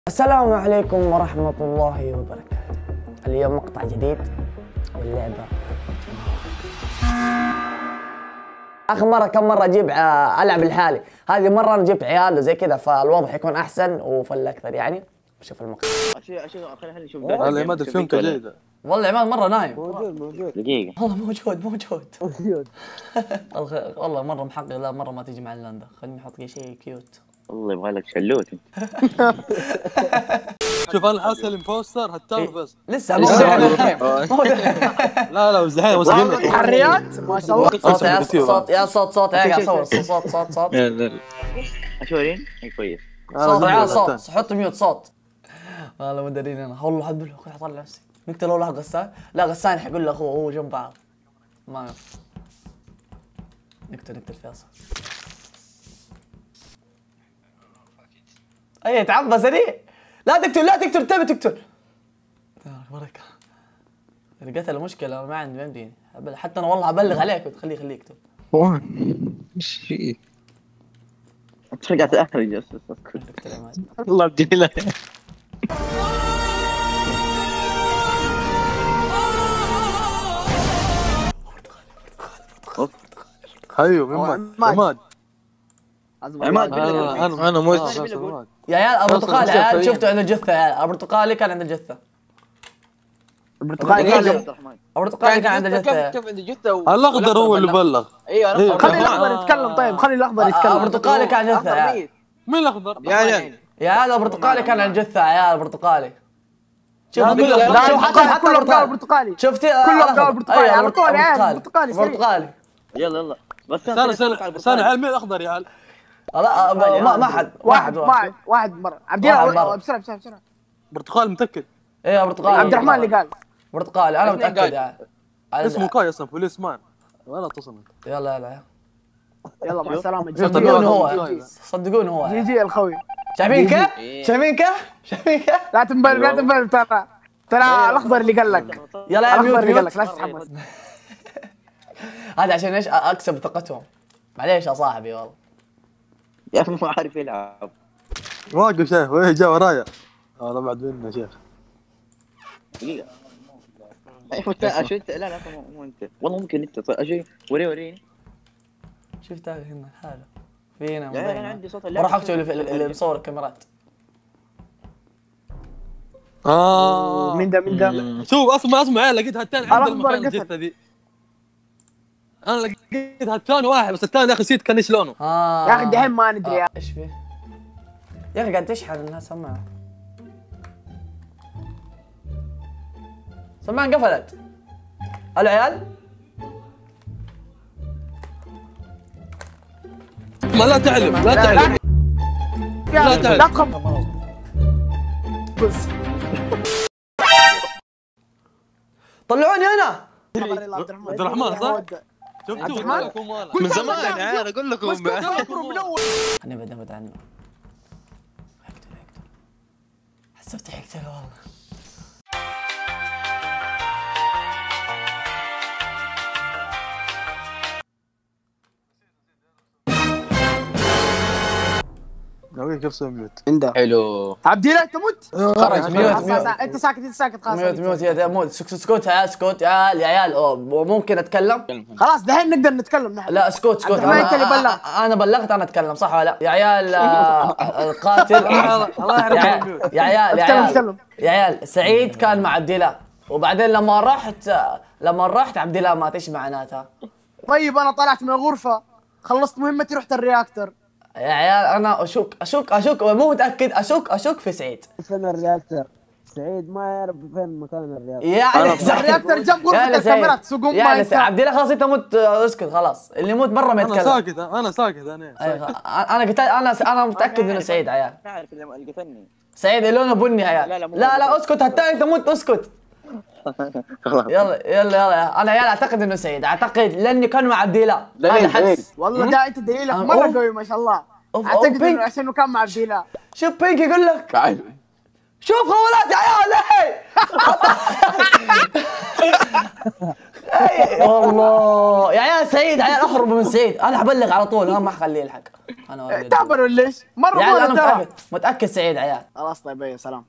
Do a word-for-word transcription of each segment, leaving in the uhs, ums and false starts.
السلام عليكم ورحمة الله وبركاته. اليوم مقطع جديد واللعبة آخر مرة كم مرة أجيب ألعب لحالي، هذه مرة أنا جبت عيال وزي كذا فالوضع يكون أحسن وفل أكثر يعني. شوف المقطع. اشوف اشوف خلينا نشوف. والله عماد الفيلم جيدة. والله عماد مرة نايم. موجود موجود دقيقة. والله موجود موجود. موجود. والله مرة محقق، لا مرة ما تيجي مع اللاندا، خليني أحط شيء كيوت. والله يبغى لك شلوت انت. شوف انا حاسس الامبوستر هتان بس لسه مو مو لا لا وزحين وزحين حريات ما شاء الله. صوت يا صوت يا صوت صوت يا قاعد اصور صوت صوت صوت اشوف ورين اي كويس. صوت يا صوت حط ميوت صوت. والله ما ادري انا والله حد له اطلع نفسي نقتل ولا غسان. لا غسان حيقول له اخوه هو جنب بعض ما نقتل نقتل فيصل. اي تعبى سريع. لا تقتل لا تقتل تبي تقتل. بركة قتل المشكلة ما عندي ما يمديني حتى انا والله ابلغ عليك وتخليه يخليه يقتل. وين؟ ايش في؟ انت رجعت اخرج بس الله بدي له ايوه عماد عماد عماد انا انا موت. يا عيال البرتقالي يا عيال شفتوا عند الجثة يا عيال البرتقالي كان عند الجثة. البرتقالي البرتقالي كان عند الجثة. كيف عند الجثة الاخضر هو اللي بلغ. ايوه خلي الاخضر يتكلم. طيب خلي الاخضر يتكلم. البرتقالي كان عند الجثة يا عيال. مين الاخضر؟ يا عيال يا عيال البرتقالي كان عند الجثة يا عيال البرتقالي. شوف لا حتى حتى كله قال برتقالي. شفتي كله قال برتقالي على طول يا عيال. برتقالي برتقالي. يلا يلا بس استنى استنى استنى عيال مين الاخضر يا عيال؟ لا ما ما حد واحد واحد واحد مرة عبد الله بسرعة بسرعة بسرعة. برتقال متأكد. ايه برتقالي عبد الرحمن اللي قال برتقالي انا متأكد يا عيال. اسمه كاي اصلا بوليس مان ولا اتصل. يلا يلا يلا مع السلامة. صدقوني هو صدقوني هو جي جي الخوي. شايفين كيف؟ شايفين كيف؟ شايفين كيف؟ لا تنبل لا تنبل ترى ترى الاخضر اللي قال لك. يلا يا ميوت اللي قال ميوت لك لا تتحمس. هذا عشان ايش اكسب ثقتهم. معليش يا صاحبي والله يا اخي ما عارف يلعب. واقف شيخ وايه جا ورايا. هذا بعد منه يا شيخ. دقيقة. ايوه اشوف انت. لا لا مو انت والله ممكن انت. اشوف وري وريني. شفتها هنا حاله فينا لا انا عندي صوت. بروح اكتب اللي مصور الكاميرات. اه مين ده مين ده؟ شوف اسمع اسمع عيال لقيت هتان عند المكان الجثة ذي. انا لقيت هتان واحد بس الثاني يا اخي نسيت كان ايش لونه. اه يا اخي دحين ما ندري يا ايش فيه؟ يا اخي قاعد تشحن الناس سماعة. سماعة انقفلت. الو عيال؟ ما لا تعلم لا تعلم لا تعال. لا تخبص. طلعوني انا. عبد الرحمن صح؟ شفتوا من زمان يا عيال اقول لكم. انا بدي ابعد عنه. اقتل اقتل. حسبت حقتل والله. ناوي كيف سوي ميوت؟ عنده حلو. عبد الله انت مت. خرج ميوت ميوت. انت ساكت انت ساكت خلاص. ميوت ميوت يا موت. اسكت يا اسكت يا عيال يا عيال. ممكن اتكلم؟ خلاص دحين نقدر نتكلم نحن. لا اسكت اسكت. عبد الرحمن انت اللي بلغ. انا بلغت انا اتكلم صح ولا لا؟ يا عيال القاتل الله يحرق الميوت. يا عيال يا اتكلم عيال اتكلم. يا عيال سعيد كان مع عبد الله وبعدين لما رحت لما رحت عبد الله مات. ايش معناتها؟ طيب انا طلعت من الغرفة خلصت مهمتي رحت الرياكتور. يا عيال انا اشك اشك اشك مو متاكد اشك اشك في سعيد. فين الرياكتور؟ سعيد ما يعرف فين مكان الرياكتور. يعني الرياكتور جنب غرفة الكاميرات سوقهم ما يا عبد الله خلاص انت مت. اسكت خلاص اللي يموت مره ما يتكلم. انا ساكت انا ساكت انا انا قلت انا انا متاكد انه سعيد عيال. تعرف اللي قتلني. سعيد لونه بني عيال. لا لا مو لا لا اسكت حتى انت مت اسكت. خلاص يلا يلا يلا انا عيال اعتقد انه سعيد. اعتقد لاني كان مع عبد الله. هذا حدس والله ده انت دليلك مرة قوي ما شاء الله. اعتقد انه عشان انه كان مع عبد الله. شوف بينك يقول لك شوف خوالات يا عيال. اي والله يا عيال سعيد، عيال اهربوا من سعيد، انا حبلغ على طول، ها ما حخليه يلحق. انا تعبروا ليش؟ مرة يا عيال انا ترى. متاكد متاكد سعيد عيال. خلاص طيب ايه سلام.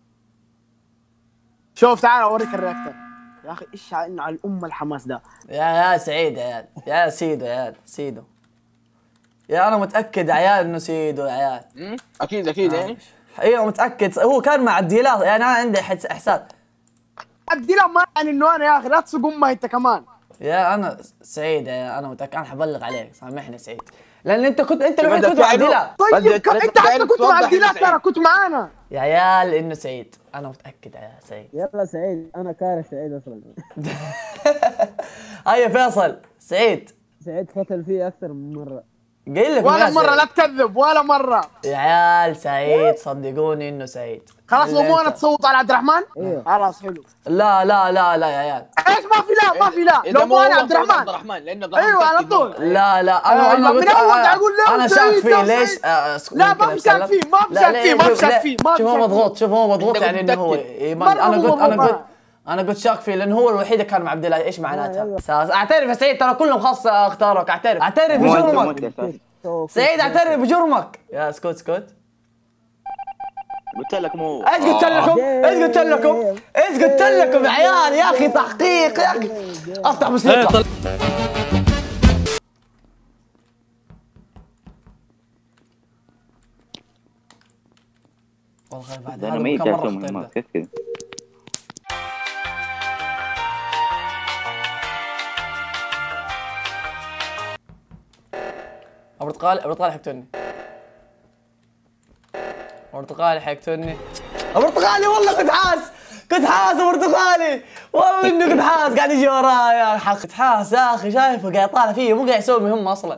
شوف تعال اوريك الرياكتر يا اخي، ايش على على الام الحماس ده. يا يا سعيد يا عيال، يا عيال سيدو، يا عيال سيدو، يا انا متاكد يا عيال انه سيدو يا عيال. اكيد اكيد يعني. ايوه متاكد، هو كان مع الديلات، يعني انا عندي احساس. الديلة ما يعني انه انا يا اخي، لا تسوق امها انت كمان. يا انا سعيد يا انا متاكد، انا حبلغ عليك، سامحني سعيد، لان انت كنت انت الوحيد كنت مع الديلات. طيب ك... انت حتى كنت مع الديلات ترى، كنت معانا يا عيال انه سعيد، انا متاكد يا سعيد. يلا سعيد، انا كاره سعيد اصلا. هيا فيصل، سعيد سعيد فتل فيه اكثر من مره. قايل لك ولا مرة، لا تكذب ولا مرة يا عيال سعيد، صدقوني انه سعيد. خلاص مو تصوت على عبد الرحمن؟ ايوه خلاص حلو. لا لا لا لا يا عيال، ايش ما في لا ما في لا، لو مو انا عبد الرحمن. عبد الرحمن لانه عبد الرحمن ايوه على طول. لا لا انا آه، انا من قلت أول أنا- أقول لا انا سعيد، شاك فيه لا ليش؟ سعيد. آه، لا، ممكن ما في شاك أتكلم؟ فيه، ما في لا، شاك لا، فيه، ما في شوف- شاك لا، فيه، ما في شوف هو شاك فيه. مضغوط، شوف هو مضغوط، أنت يعني قلت انه هو متأكد. إيمان. مرة انا هو قلت انا مضغوط. قلت انا قلت شاك فيه لانه هو الوحيد اللي كان مع عبد الله. ايش معناتها؟ اساس اعترف يا سعيد، ترى كلهم خاص اختارك، اعترف اعترف مو أنت- مو بجرمك أنت أساساً. سعيد، اعترف بجرمك. يا اسكت اسكت، قلت لك مو ايش قلت لكم؟ ايش قلت لكم؟ ايش قلت لكم يا عيال؟ يا اخي تحقيق يا اخي، افتح موسيقى. والله بعد انا هذا ميت كم يا مرة أخي، خطير ما ده. كيف كذا. برتقال برتقال حقتوني، برتقالي حقتوني، برتقالي والله كنت حاس، كنت حاس برتقالي، والله انه كنت حاس قاعد يجي ورايا، كنت حاس يا اخي، شايفه قاعد يطالع فيه، مو قاعد يسوي مهمة اصلا.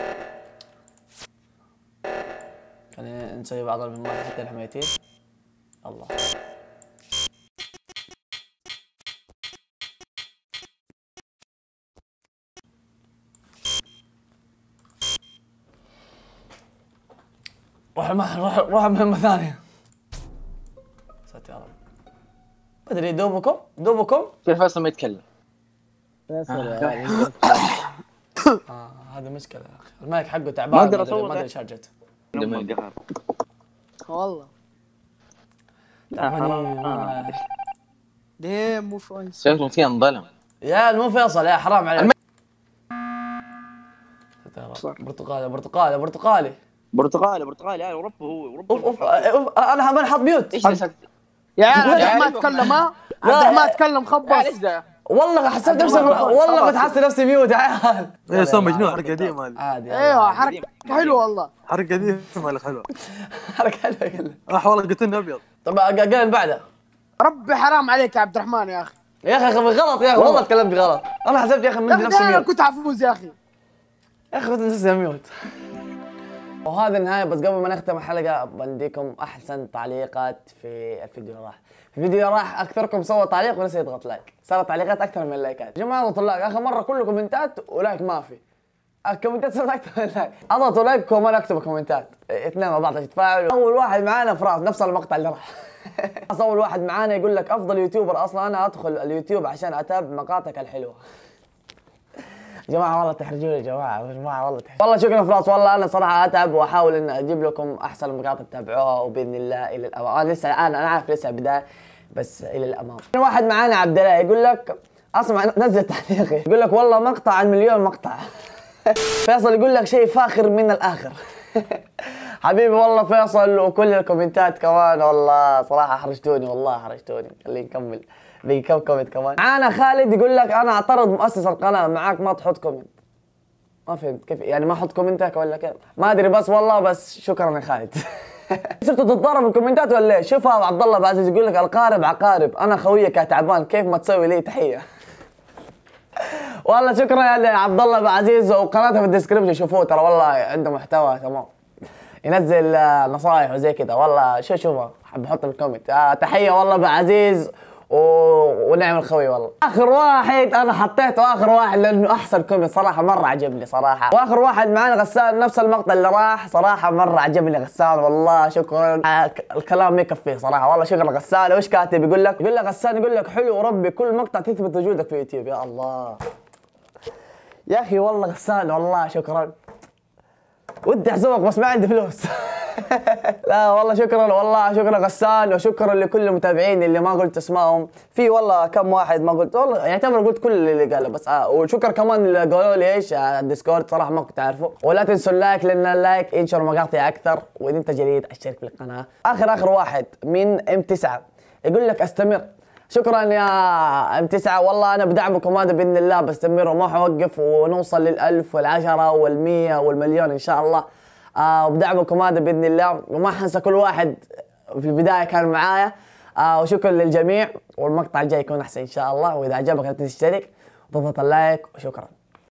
خلينا نسوي بعض المهمات حتى الحمايتين. الله روح مه... روح روح مهمة ثانية. ساتر يا رب. ما ادري دوبكم دوبكم. كيف فيصل ما يتكلم؟ فيصل يا عيال. اه هذا مشكلة يا اخي، المايك حقه ما تعبان، أقدر ما ادري أصوت. ما ادري ايش حاجته. أم القهر. والله تعبانين. ديم مو فايز. شكله فيها انظلم. يا مو فيصل يا حرام عليك. برتقالي برتقالي برتقالي. برتقالي برتقالي يا رب هو رب. اوف اوف اوف انا ما حاط ميوت. ايش سكت؟ يا عيال عبد يا الرحمن أيوة. تكلم، ها لا. عبد الرحمن تكلم خبص. ايش ذا؟ والله حسيت نفسي، خلاص، والله خلاص. كنت حاسس نفسي ميوت يا عيال. ايه سوى مجنون، حركه قديمه هذه، عادي ايوه حركة حلوة والله. حركه قديمه مالك حلوه. حركة حلوة كلها. راح والله قلت ابيض. طب قال اللي بعده. ربي حرام عليك يا عبد الرحمن يا اخي. يا اخي غلط يا اخي، والله تكلمت غلط، انا حسبت يا اخي يا من اخي نفسي دايما ميوت، كنت حفوز يا اخي. يا اخي كنت نفسي ميوت. وهذا النهاية، بس قبل ما نختم الحلقة بنديكم أحسن تعليقات في الفيديو اللي راح. في الفيديو اللي راح أكثركم سوى تعليق ونسي يضغط لايك، صارت تعليقات أكثر من اللايكات. يا جماعة اضغطوا لايك، آخر مرة كله كومنتات ولايك ما في. الكومنتات صارت أكثر من اللايك، اضغطوا لايك وما اكتبوا كومنتات، اثنين مع بعض يتفاعلوا. أول واحد معانا فراس، نفس المقطع اللي راح. أول واحد معانا يقول لك أفضل يوتيوبر، أصلا أنا أدخل اليوتيوب عشان أتابع مقاطعك الحلوة. يا جماعة والله تحرجوني يا جماعة، يا جماعة والله تحرجوني. والله شكرا فراس، والله أنا صراحة أتعب وأحاول إن أجيب لكم أحسن المقاطع تتابعوها، وبإذن الله إلى الأمام. أنا لسه أنا أنا عارف لسه بداية، بس إلى الأمام. واحد معانا عبد الله يقول لك، أسمع نزل تعليقي، يقول لك والله مقطع عن مليون مقطع. فيصل يقول لك شيء فاخر من الآخر. حبيبي والله فيصل، وكل الكومنتات كمان والله صراحة حرجتوني، والله حرجتوني. خلينا نكمل، بقي كم كومنت كمان. معانا خالد يقول لك أنا أعترض مؤسس القناة، معاك ما تحط كومنت. ما فهمت كيف يعني ما أحط كومنتك ولا كيف؟ ما أدري، بس والله بس شكرا يا خالد. صرتوا تتضاربوا الكومنتات ولا ايش؟ شوف عبد الله بعزيز يقول لك القارب عقارب، أنا خويك يا تعبان كيف ما تسوي لي تحية. والله شكرا يا عبد الله بعزيز، وقناته في الديسكربشن شوفوه، ترى والله عنده محتوى تمام، ينزل نصائح وزي كذا. والله شو شوفه حب احط الكومنت. آه تحيه والله بعزيز، و... ونعمل خوي والله. اخر واحد انا حطيته اخر واحد لانه احسن كومنت صراحه مره عجبني صراحه. واخر واحد معانا غسان نفس المقطع اللي راح صراحه مره عجبني غسان والله شكرا. الكلام ما يكفيه صراحه والله شكرا غسان. وش كاتب يقول لك؟ يقول لك غسان يقول لك حلو وربي كل مقطع تثبت وجودك في يوتيوب. يا الله يا اخي والله غسان والله شكرا. ودي احزمك بس ما عندي فلوس. لا والله شكرا والله شكرا غسان. وشكرا لكل المتابعين اللي ما قلت اسمائهم. في والله كم واحد ما قلت والله يعتبر قلت كل اللي قاله بس آه. وشكرا كمان اللي قالوا لي ايش على الديسكورد صراحه ما كنت اعرفه. ولا تنسوا اللايك لان اللايك ينشر مقاطع اكثر. واذا انت جديد اشترك في القناه. اخر اخر واحد من ام تسعة يقول لك استمر. شكرا يا ام تسعة والله انا بدعمكم هذا باذن الله بستمر وما حوقف ونوصل للألف والعشرة والمية والمليون ان شاء الله. آه وبدعمكم هذا باذن الله وما حنسى كل واحد في البدايه كان معايا. آه وشكرا للجميع والمقطع الجاي يكون احسن ان شاء الله. واذا عجبك لا تنسى تشترك وتضغط اللايك وشكرا.